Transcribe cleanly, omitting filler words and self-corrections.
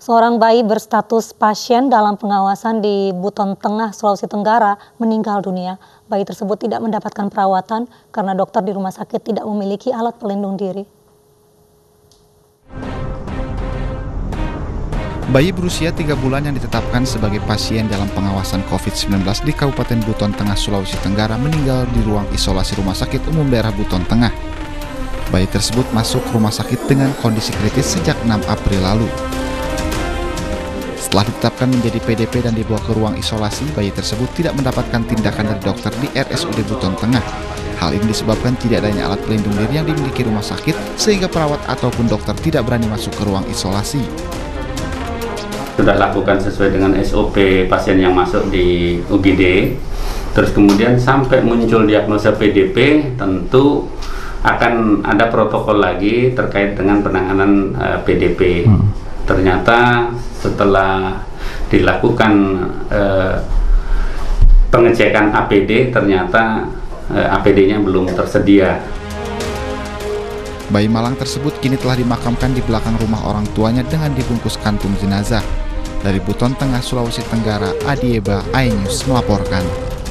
Seorang bayi berstatus pasien dalam pengawasan di Buton Tengah, Sulawesi Tenggara meninggal dunia. Bayi tersebut tidak mendapatkan perawatan karena dokter di rumah sakit tidak memiliki alat pelindung diri. Bayi berusia 3 bulan yang ditetapkan sebagai pasien dalam pengawasan COVID-19 di Kabupaten Buton Tengah, Sulawesi Tenggara meninggal di ruang isolasi Rumah Sakit Umum Daerah Buton Tengah. Bayi tersebut masuk rumah sakit dengan kondisi kritis sejak 6 April lalu. Setelah ditetapkan menjadi PDP dan dibawa ke ruang isolasi, bayi tersebut tidak mendapatkan tindakan dari dokter di RSUD Buton Tengah. Hal ini disebabkan tidak adanya alat pelindung diri yang dimiliki rumah sakit, sehingga perawat ataupun dokter tidak berani masuk ke ruang isolasi. Sudah lakukan sesuai dengan SOP pasien yang masuk di UGD, terus kemudian sampai muncul diagnosa PDP, tentu akan ada protokol lagi terkait dengan penanganan PDP. Ternyata setelah dilakukan pengecekan APD, ternyata APD-nya belum tersedia. Bayi malang tersebut kini telah dimakamkan di belakang rumah orang tuanya dengan dibungkus kantung jenazah. Dari Buton Tengah, Sulawesi Tenggara, Adieba, iNews melaporkan.